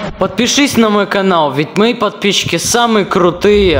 Подпишись на мой канал, ведь мои подписчики самые крутые.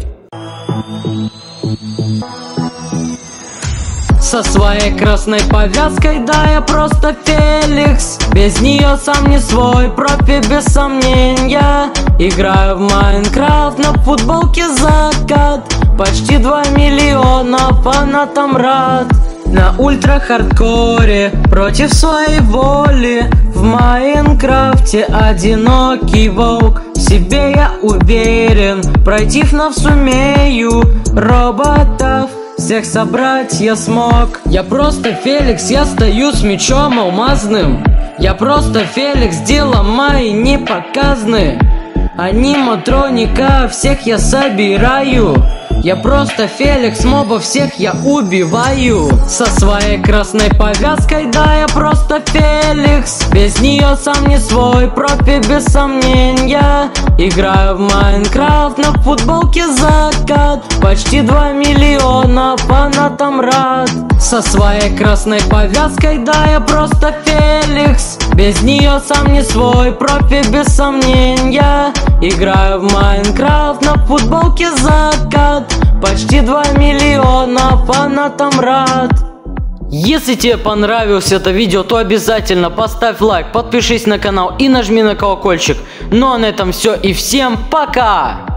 Со своей красной повязкой, да, я просто Феликс. Без нее сам не свой, профи без сомнения. Играю в Майнкрафт, на футболке закат. Почти 2 миллиона фанатам рад. На ультра-хардкоре, против своей воли. В Майнкрафте одинокий волк. В себе я уверен, пройти FNAF сумею. Роботов всех собрать я смог. Я просто Феликс, я стою с мечом алмазным. Я просто Феликс, дела мои не показаны. Аниматроника всех я собираю. Я просто Феликс, мобов всех я убиваю. Со своей красной повязкой, да, я просто Феликс. Без нее сам не свой, профи без сомнения. Играю в Майнкрафт, на футболке закат. Почти 2 миллиона фанатам рад. Со своей красной повязкой, да, я просто Феликс. Без нее сам не свой, профи без сомнения. Играю в Майнкрафт, на футболке закат. Почти 2 миллиона фанатам рад. Если тебе понравилось это видео, то обязательно поставь лайк, подпишись на канал и нажми на колокольчик. Ну а на этом все и всем пока!